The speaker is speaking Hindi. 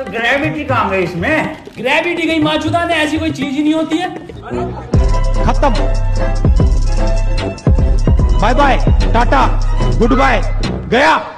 ग्रेविटी कहाँ गई इसमें? ग्रेविटी गई माचुदा ने, ऐसी कोई चीज ही नहीं होती है। खत्म, bye bye, tata, good bye, गया।